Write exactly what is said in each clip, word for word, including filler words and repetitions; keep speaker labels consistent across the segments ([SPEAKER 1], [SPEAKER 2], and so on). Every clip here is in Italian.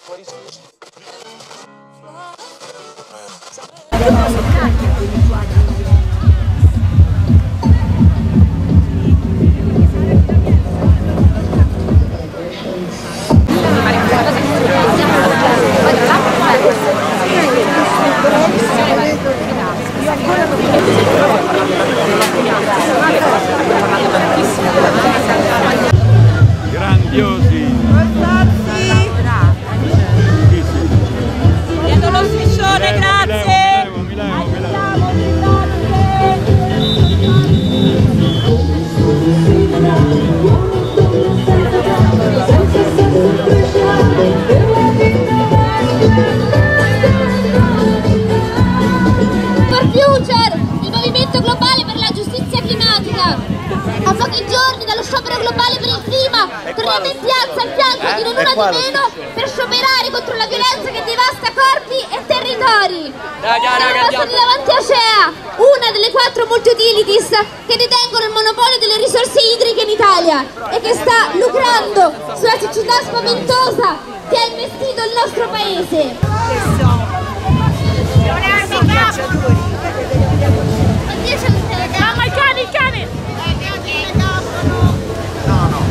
[SPEAKER 1] Grandiosi!
[SPEAKER 2] Dietro lo striscione, grazie!
[SPEAKER 1] Mi levo, mi levo,
[SPEAKER 3] For Future, il movimento globale per la giustizia climatica. A pochi giorni dallo sciopero globale per il clima, torniamo in piazza al fianco di non una di meno per scioperare contro la violenza che devasta corpi e territori. Siamo passati davanti a Acea, una delle quattro multi-utilities che detengono il monopolio delle risorse idriche in Italia e che sta lucrando sulla siccità spaventosa che ha investito il nostro paese.
[SPEAKER 2] Mamma, il cane, il cane!
[SPEAKER 4] No, no.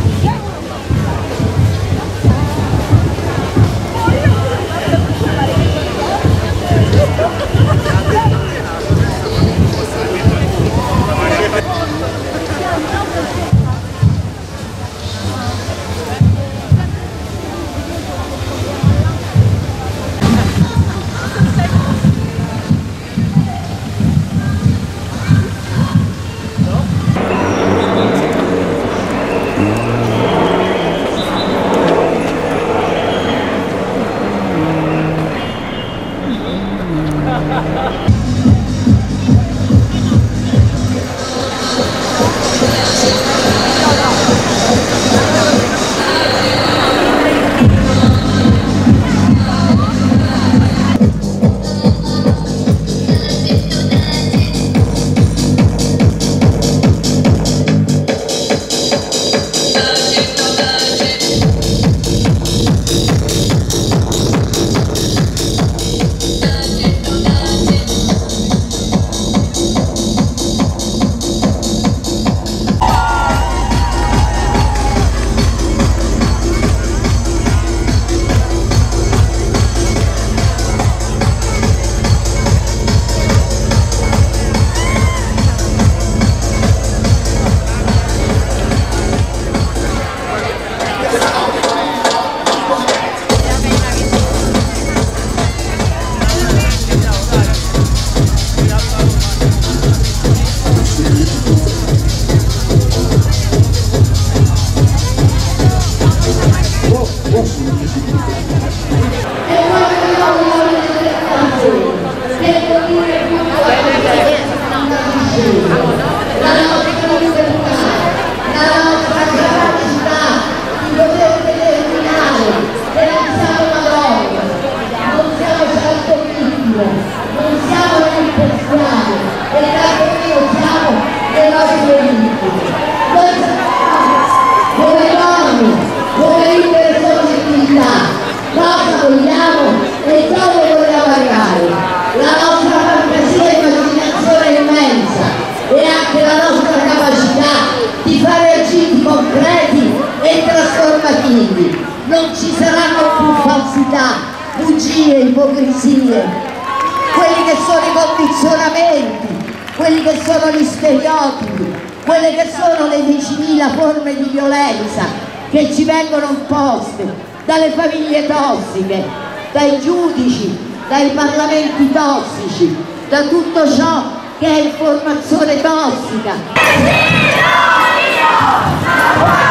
[SPEAKER 5] Non ci saranno più falsità, bugie, ipocrisie, quelli che sono i condizionamenti, quelli che sono gli stereotipi, quelle che sono le diecimila forme di violenza che ci vengono imposte dalle famiglie tossiche, dai giudici, dai parlamenti tossici, da tutto ciò che è informazione tossica.